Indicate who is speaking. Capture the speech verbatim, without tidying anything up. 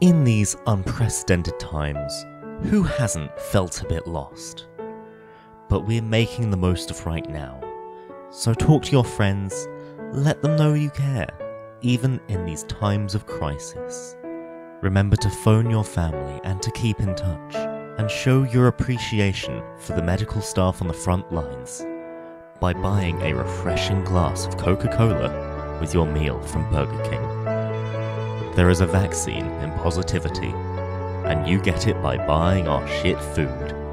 Speaker 1: In these unprecedented times, who hasn't felt a bit lost? But we're making the most of right now. So talk to your friends, let them know you care, even in these times of crisis. Remember to phone your family and to keep in touch, and show your appreciation for the medical staff on the front lines by buying a refreshing glass of Coca-Cola with your meal from Burger King. There is a vaccine in positivity, and you get it by buying our shit food.